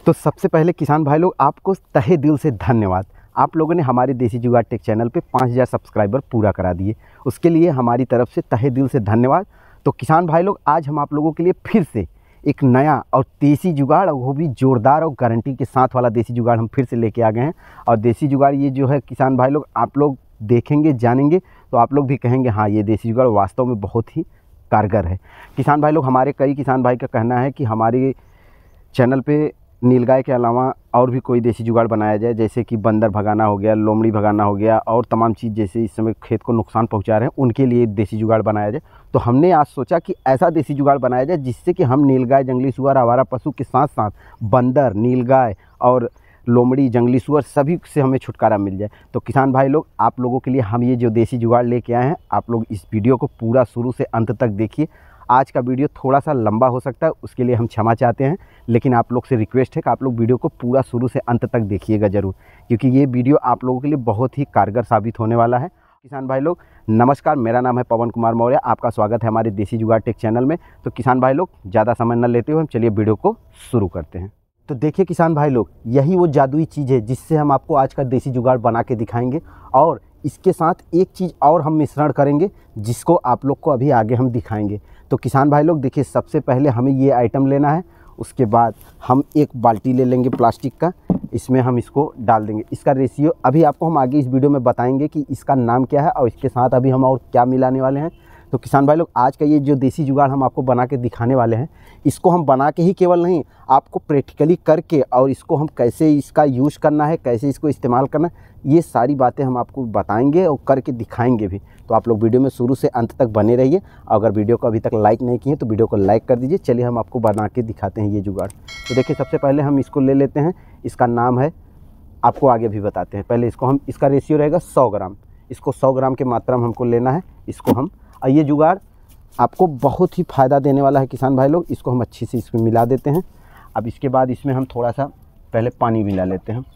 तो सबसे पहले किसान भाई लोग आपको तहे दिल से धन्यवाद। आप लोगों ने हमारे देसी जुगाड़ टेक चैनल पे 5000 सब्सक्राइबर पूरा करा दिए, उसके लिए हमारी तरफ से तहे दिल से धन्यवाद। तो किसान भाई लोग आज हम आप लोगों के लिए फिर से एक नया और देसी जुगाड़, वो भी ज़ोरदार और गारंटी के साथ वाला देसी जुगाड़ हम फिर से लेके आ गए हैं। और देसी जुगाड़ ये जो है किसान भाई लोग, आप लोग देखेंगे जानेंगे तो आप लोग भी कहेंगे हाँ ये देसी जुगाड़ वास्तव में बहुत ही कारगर है। किसान भाई लोग, हमारे कई किसान भाई का कहना है कि हमारे चैनल पे नीलगाय के अलावा और भी कोई देसी जुगाड़ बनाया जाए, जैसे कि बंदर भगाना हो गया, लोमड़ी भगाना हो गया और तमाम चीज़ जैसे इस समय खेत को नुकसान पहुंचा रहे हैं उनके लिए देसी जुगाड़ बनाया जाए। तो हमने आज सोचा कि ऐसा देसी जुगाड़ बनाया जाए जिससे कि हम नीलगाय, जंगली सुअर, आवारा पशु के साथ साथ बंदर, नीलगाय और लोमड़ी, जंगली सुअर सभी से हमें छुटकारा मिल जाए। तो किसान भाई लोग, आप लोगों के लिए हम ये जो देसी जुगाड़ लेके आए हैं, आप लोग इस वीडियो को पूरा शुरू से अंत तक देखिए। आज का वीडियो थोड़ा सा लंबा हो सकता है, उसके लिए हम क्षमा चाहते हैं, लेकिन आप लोग से रिक्वेस्ट है कि आप लोग वीडियो को पूरा शुरू से अंत तक देखिएगा ज़रूर, क्योंकि ये वीडियो आप लोगों के लिए बहुत ही कारगर साबित होने वाला है। किसान भाई लोग नमस्कार, मेरा नाम है पवन कुमार मौर्य, आपका स्वागत है हमारे देसी जुगाड़ टेक चैनल में। तो किसान भाई लोग ज़्यादा समय न लेते हुए हम चलिए वीडियो को शुरू करते हैं। तो देखिए किसान भाई लोग, यही वो जादुई चीज़ है जिससे हम आपको आज का देसी जुगाड़ बना के दिखाएंगे। और इसके साथ एक चीज़ और हम मिश्रण करेंगे जिसको आप लोग को अभी आगे हम दिखाएंगे। तो किसान भाई लोग देखिए, सबसे पहले हमें ये आइटम लेना है, उसके बाद हम एक बाल्टी ले लेंगे प्लास्टिक का, इसमें हम इसको डाल देंगे। इसका रेशियो अभी आपको हम आगे इस वीडियो में बताएंगे कि इसका नाम क्या है और इसके साथ अभी हम और क्या मिलाने वाले हैं। तो किसान भाई लोग, आज का ये जो देसी जुगाड़ हम आपको बना के दिखाने वाले हैं, इसको हम बना के ही केवल नहीं, आपको प्रैक्टिकली करके और इसको हम कैसे इसका यूज़ करना है, कैसे इसको इस्तेमाल करना है, ये सारी बातें हम आपको बताएंगे और करके दिखाएंगे भी। तो आप लोग वीडियो में शुरू से अंत तक बने रहिए। अगर वीडियो को अभी तक लाइक नहीं किए तो वीडियो को लाइक कर दीजिए। चलिए हम आपको बना के दिखाते हैं ये जुगाड़। तो देखिए, सबसे पहले हम इसको ले लेते हैं, इसका नाम है, आपको आगे भी बताते हैं। पहले इसको हम, इसका रेशियो रहेगा 100 ग्राम, इसको 100 ग्राम की मात्रा में हमको लेना है। इसको हम, और ये जुगाड़ आपको बहुत ही फ़ायदा देने वाला है किसान भाई लोग। इसको हम अच्छे से इसमें मिला देते हैं। अब इसके बाद इसमें हम थोड़ा सा पहले पानी मिला लेते हैं।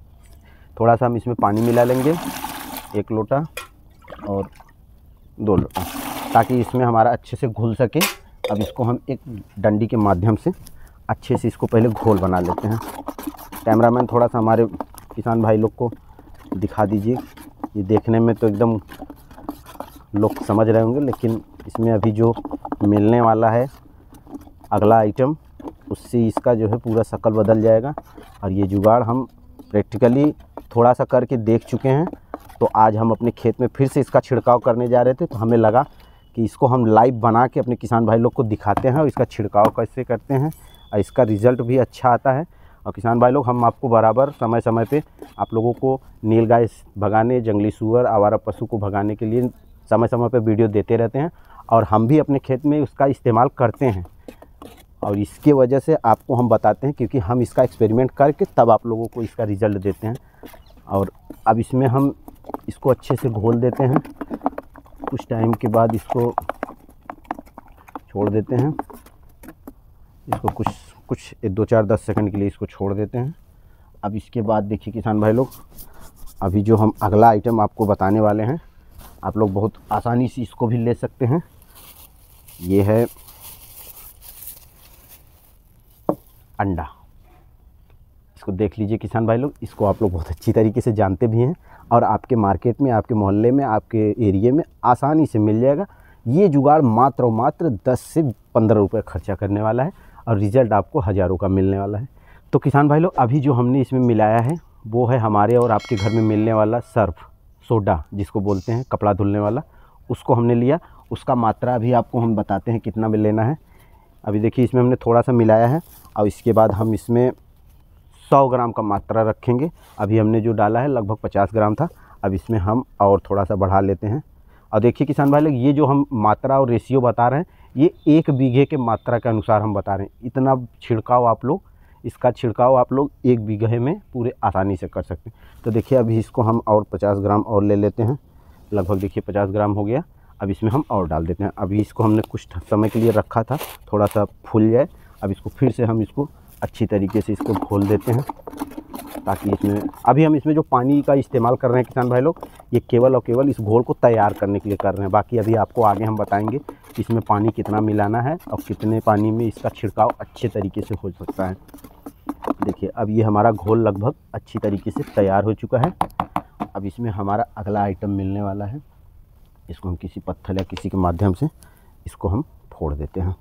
थोड़ा सा हम इसमें पानी मिला लेंगे, 1 लोटा और 2 लोटा, ताकि इसमें हमारा अच्छे से घुल सके। अब इसको हम एक डंडी के माध्यम से अच्छे से इसको पहले घोल बना लेते हैं। कैमरामैन थोड़ा सा हमारे किसान भाई लोग को दिखा दीजिए। ये देखने में तो एकदम लोग समझ रहे होंगे, लेकिन इसमें अभी जो मिलने वाला है अगला आइटम, उससे इसका जो है पूरा शक्ल बदल जाएगा। और ये जुगाड़ हम प्रैक्टिकली थोड़ा सा करके देख चुके हैं। तो आज हम अपने खेत में फिर से इसका छिड़काव करने जा रहे थे, तो हमें लगा कि इसको हम लाइव बना के अपने किसान भाई लोग को दिखाते हैं और इसका छिड़काव कैसे करते हैं, और इसका रिज़ल्ट भी अच्छा आता है। और किसान भाई लोग, हम आपको बराबर समय समय पे आप लोगों को नीलगाय भगाने, जंगली सुअर, आवारा पशु को भगाने के लिए समय समय पे वीडियो देते रहते हैं, और हम भी अपने खेत में उसका इस्तेमाल करते हैं। और इसके वजह से आपको हम बताते हैं, क्योंकि हम इसका एक्सपेरिमेंट करके तब आप लोगों को इसका रिज़ल्ट देते हैं। और अब इसमें हम इसको अच्छे से घोल देते हैं। कुछ टाइम के बाद इसको छोड़ देते हैं। इसको कुछ 2, 4, 10 सेकंड के लिए इसको छोड़ देते हैं। अब इसके बाद देखिए किसान भाई लोग, अभी जो हम अगला आइटम आपको बताने वाले हैं, आप लोग बहुत आसानी से इसको भी ले सकते हैं। ये है अंडा। इसको देख लीजिए किसान भाई लोग, इसको आप लोग बहुत अच्छी तरीके से जानते भी हैं और आपके मार्केट में, आपके मोहल्ले में, आपके एरिया में आसानी से मिल जाएगा। ये जुगाड़ मात्र और मात्र 10 से 15 रुपये खर्चा करने वाला है और रिज़ल्ट आपको हज़ारों का मिलने वाला है। तो किसान भाई लोग, अभी जो हमने इसमें मिलाया है वो है हमारे और आपके घर में मिलने वाला सर्फ सोडा, जिसको बोलते हैं कपड़ा धुलने वाला। उसको हमने लिया, उसका मात्रा भी आपको हम बताते हैं कितना में लेना है। अभी देखिए, इसमें हमने थोड़ा सा मिलाया है और इसके बाद हम इसमें 100 ग्राम का मात्रा रखेंगे। अभी हमने जो डाला है लगभग 50 ग्राम था। अब इसमें हम और थोड़ा सा बढ़ा लेते हैं। और देखिए किसान भाई लोग, ये जो हम मात्रा और रेशियो बता रहे हैं, ये 1 बीघे के मात्रा के अनुसार हम बता रहे हैं। इतना छिड़काव आप लोग, इसका छिड़काव आप लोग 1 बीघे में पूरे आसानी से कर सकते हैं। तो देखिए, अभी इसको हम और 50 ग्राम और ले लेते हैं। लगभग देखिए 50 ग्राम हो गया। अब इसमें हम और डाल देते हैं। अभी इसको हमने कुछ समय के लिए रखा था, थोड़ा सा फूल जाए। अब इसको फिर से हम इसको अच्छी तरीके से इसको घोल देते हैं, ताकि इसमें, अभी हम इसमें जो पानी का इस्तेमाल कर रहे हैं किसान भाई लोग, ये केवल और केवल इस घोल को तैयार करने के लिए कर रहे हैं। बाकी अभी आपको आगे हम बताएंगे कि इसमें पानी कितना मिलाना है और कितने पानी में इसका छिड़काव अच्छे तरीके से हो सकता है। देखिए, अब ये हमारा घोल लगभग अच्छी तरीके से तैयार हो चुका है। अब इसमें हमारा अगला आइटम मिलने वाला है। इसको हम किसी पत्थर या किसी के माध्यम से इसको हम फोड़ देते हैं।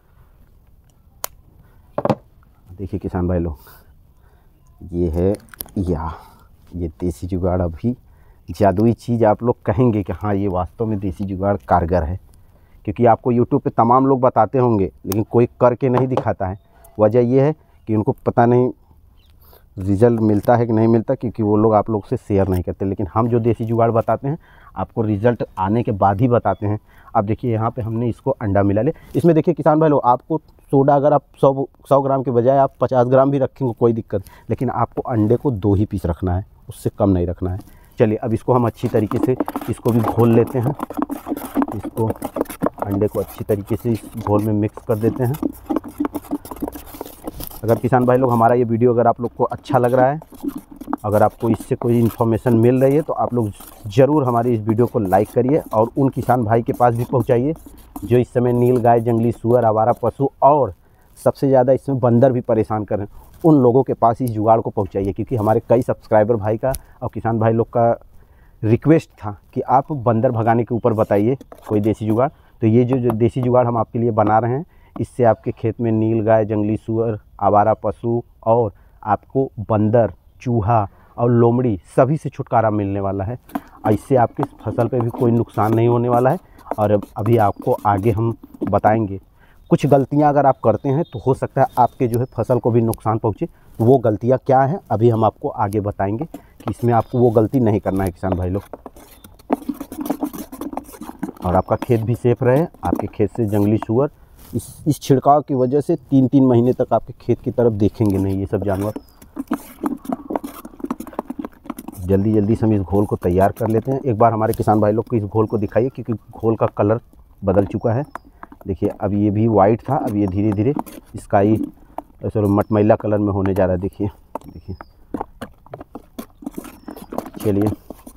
देखिए किसान भाई लोग, ये है ये देसी जुगाड़। अभी जादुई चीज़ आप लोग कहेंगे कि हाँ ये वास्तव में देसी जुगाड़ कारगर है, क्योंकि आपको यूट्यूब पे तमाम लोग बताते होंगे लेकिन कोई करके नहीं दिखाता है। वजह ये है कि उनको पता नहीं रिज़ल्ट मिलता है कि नहीं मिलता, क्योंकि वो लोग आप लोग से शेयर नहीं करते। लेकिन हम जो देसी जुगाड़ बताते हैं आपको रिज़ल्ट आने के बाद ही बताते हैं। अब देखिए यहाँ पे हमने इसको अंडा मिला ले। इसमें देखिए किसान भाई लोग, आपको सोडा अगर आप 100 ग्राम के बजाय आप 50 ग्राम भी रखेंगे कोई दिक्कत, लेकिन आपको अंडे को 2 ही पीस रखना है, उससे कम नहीं रखना है। चलिए अब इसको हम अच्छी तरीके से इसको भी घोल लेते हैं। इसको अंडे को अच्छी तरीके से इस घोल में मिक्स कर देते हैं। अगर किसान भाई लोग हमारा ये वीडियो अगर आप लोग को अच्छा लग रहा है, अगर आपको इससे कोई इन्फॉर्मेशन मिल रही है, तो आप लोग ज़रूर हमारी इस वीडियो को लाइक करिए और उन किसान भाई के पास भी पहुंचाइए जो इस समय नील गाय, जंगली सूअर, आवारा पशु और सबसे ज़्यादा इसमें बंदर भी परेशान कर रहे हैं। उन लोगों के पास इस जुगाड़ को पहुँचाइए, क्योंकि हमारे कई सब्सक्राइबर भाई का और किसान भाई लोग का रिक्वेस्ट था कि आप बंदर भगाने के ऊपर बताइए कोई देसी जुगाड़। तो ये जो देसी जुगाड़ हम आपके लिए बना रहे हैं, इससे आपके खेत में नील गाय, जंगली सूअर, आवारा पशु और आपको बंदर, चूहा और लोमड़ी सभी से छुटकारा मिलने वाला है। इससे आपकी फसल पे भी कोई नुकसान नहीं होने वाला है। और अभी आपको आगे हम बताएंगे कुछ गलतियां अगर आप करते हैं तो हो सकता है आपके जो है फसल को भी नुकसान पहुँचे। तो वो गलतियां क्या हैं अभी हम आपको आगे बताएंगे कि इसमें आपको वो गलती नहीं करना है किसान भाई लोग, और आपका खेत भी सेफ रहे। आपके खेत से जंगली सूअर इस छिड़काव की वजह से 3-3 महीने तक आपके खेत की तरफ देखेंगे नहीं ये सब जानवर। जल्दी से हम इस घोल को तैयार कर लेते हैं। एक बार हमारे किसान भाई लोग को इस घोल को दिखाइए, क्योंकि घोल का कलर बदल चुका है। देखिए अब ये भी वाइट था, अब ये धीरे धीरे स्काई मटमैला कलर में होने जा रहा है। देखिए चलिए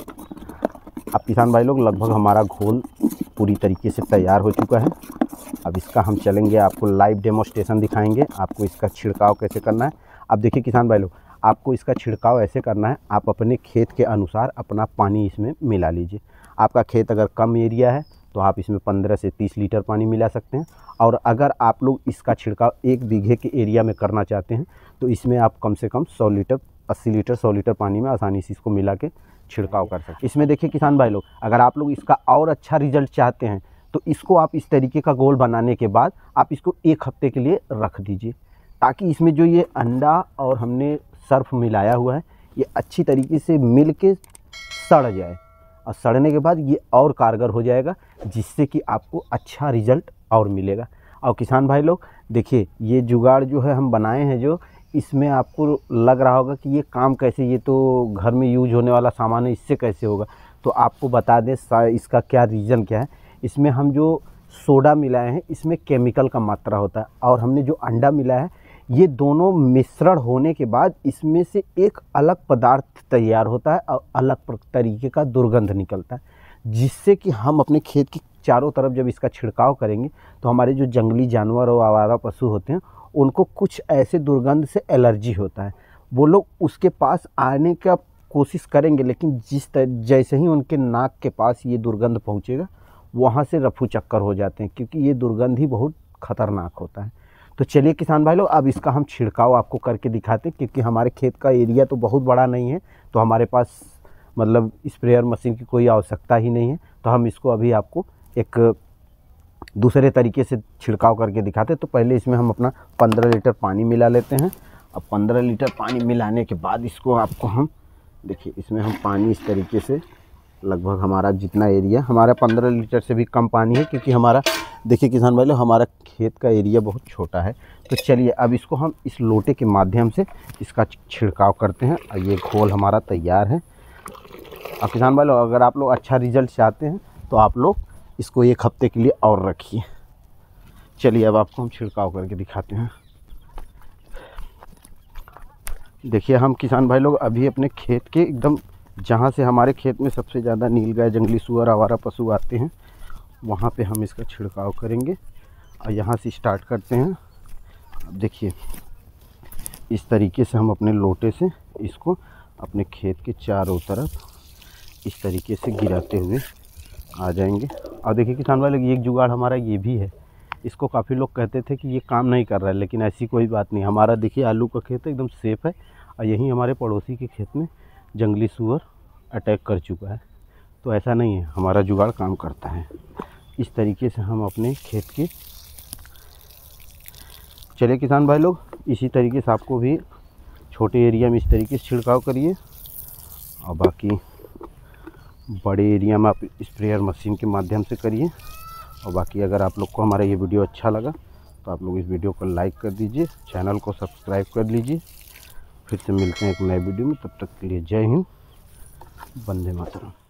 अब किसान भाई लोग लगभग हमारा घोल पूरी तरीके से तैयार हो चुका है। अब इसका हम चलेंगे, आपको लाइव डेमोस्ट्रेशन दिखाएंगे, आपको इसका छिड़काव कैसे करना है। अब देखिए किसान भाई लोग, आपको इसका छिड़काव ऐसे करना है, आप अपने खेत के अनुसार अपना पानी इसमें मिला लीजिए। आपका खेत अगर कम एरिया है तो आप इसमें 15 से 30 लीटर पानी मिला सकते हैं। और अगर आप लोग इसका छिड़काव 1 बीघे के एरिया में करना चाहते हैं तो इसमें आप कम से कम 100 लीटर, 80 लीटर, 100 लीटर पानी में आसानी से इसको मिला के छिड़काव कर सकते हैं। इसमें देखिए किसान भाई लोग, अगर आप लोग इसका और अच्छा रिजल्ट चाहते हैं तो इसको आप इस तरीके का घोल बनाने के बाद आप इसको 1 हफ्ते के लिए रख दीजिए, ताकि इसमें जो ये अंडा और हमने सर्फ मिलाया हुआ है ये अच्छी तरीके से मिल के सड़ जाए, और सड़ने के बाद ये और कारगर हो जाएगा, जिससे कि आपको अच्छा रिजल्ट और मिलेगा। और किसान भाई लोग देखिए, ये जुगाड़ जो है हम बनाए हैं, जो इसमें आपको लग रहा होगा कि ये काम कैसे, ये तो घर में यूज होने वाला सामान है, इससे कैसे होगा। तो आपको बता दें इसका क्या रीज़न क्या है। इसमें हम जो सोडा मिलाए हैं इसमें केमिकल का मात्रा होता है, और हमने जो अंडा मिलाया है ये दोनों मिश्रण होने के बाद इसमें से एक अलग पदार्थ तैयार होता है और अलग तरीके का दुर्गंध निकलता है, जिससे कि हम अपने खेत की चारों तरफ जब इसका छिड़काव करेंगे तो हमारे जो जंगली जानवर और आवारा पशु होते हैं उनको कुछ ऐसे दुर्गंध से एलर्जी होता है। वो लोग उसके पास आने का कोशिश करेंगे, लेकिन जैसे ही उनके नाक के पास ये दुर्गंध पहुँचेगा वहाँ से रफू चक्कर हो जाते हैं, क्योंकि ये दुर्गंध ही बहुत ख़तरनाक होता है। तो चलिए किसान भाई लोग, अब इसका हम छिड़काव आपको करके दिखाते हैं, क्योंकि हमारे खेत का एरिया तो बहुत बड़ा नहीं है, तो हमारे पास मतलब स्प्रेयर मशीन की कोई आवश्यकता ही नहीं है। तो हम इसको अभी आपको एक दूसरे तरीके से छिड़काव करके दिखाते हैं। तो पहले इसमें हम अपना 15 लीटर पानी मिला लेते हैं। अब 15 लीटर पानी मिलाने के बाद इसको आपको हम देखिए, इसमें हम पानी इस तरीके से लगभग हमारा जितना एरिया, हमारा 15 लीटर से भी कम पानी है, क्योंकि हमारा देखिए किसान भाई लोग, हमारा खेत का एरिया बहुत छोटा है। तो चलिए अब इसको हम इस लोटे के माध्यम से इसका छिड़काव करते हैं, और ये घोल हमारा तैयार है। और किसान भाई लोग, अगर आप लोग अच्छा रिजल्ट चाहते हैं तो आप लोग इसको 1 हफ्ते के लिए और रखिए। चलिए अब आपको हम छिड़काव करके दिखाते हैं। देखिए हम किसान भाई लोग अभी अपने खेत के एकदम, जहाँ से हमारे खेत में सबसे ज़्यादा नील गाय, जंगली सूअर, आवारा पशु आते हैं, वहाँ पे हम इसका छिड़काव करेंगे। और यहाँ से स्टार्ट करते हैं। अब देखिए इस तरीके से हम अपने लोटे से इसको अपने खेत के चारों तरफ इस तरीके से गिराते हुए आ जाएंगे। और देखिए किसान भाई लोग, एक जुगाड़ हमारा ये भी है। इसको काफ़ी लोग कहते थे कि ये काम नहीं कर रहा है, लेकिन ऐसी कोई बात नहीं। हमारा देखिए आलू का खेत एकदम सेफ़ है और यहीं हमारे पड़ोसी के खेत में जंगली सूअर अटैक कर चुका है। तो ऐसा नहीं है, हमारा जुगाड़ काम करता है। इस तरीके से हम अपने खेत के, चलिए किसान भाई लोग, इसी तरीके से आपको भी छोटे एरिया में इस तरीके से छिड़काव करिए और बाकी बड़े एरिया में आप स्प्रेयर मशीन के माध्यम से करिए। और बाकी अगर आप लोग को हमारा ये वीडियो अच्छा लगा तो आप लोग इस वीडियो को लाइक कर दीजिए, चैनल को सब्सक्राइब कर लीजिए। फिर से मिलते हैं एक नए वीडियो में, तब तक के लिए जय हिंद, वंदे मातरम।